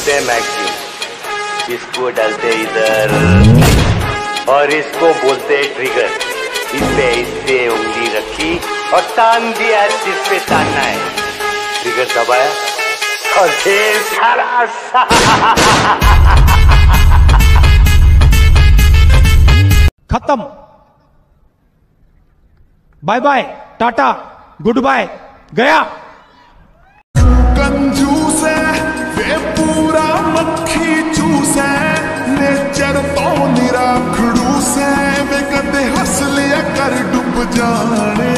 बोलते हैं मैगजीन, इसको डालते इधर और इसको बोलते हैं ट्रिगर। इससे इससे उंगली रखी और तान दिया जिस पे तानना है, ट्रिगर दबाया और ढेर सारा खत्म। Bye bye, tata, goodbye, गया। कंजूस है वे पूरा मक्खी चूस है, नेचर तो निरा खड़ूस है, वे कदे हस लिया कर डुब जाने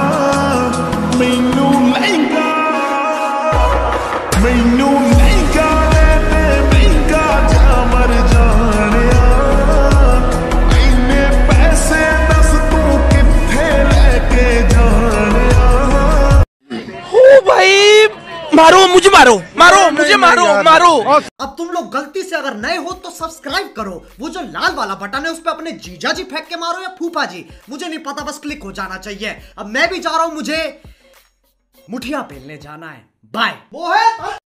मैनू नहीं गा ते महंगा जा मर जाने इन्ने पैसे दस तू किथे लेके जाने। ओ भाई, मारो मुझे, मारो मुझे, मारो। अब तुम लोग गलती से अगर नए हो तो सब्सक्राइब करो, वो जो लाल वाला बटन है उस पे अपने जीजा जी फेंक के मारो या फूफा जी, मुझे नहीं पता, बस क्लिक हो जाना चाहिए। अब मैं भी जा रहा हूं, मुझे मुठिया पेलने जाना है। बाय। वो है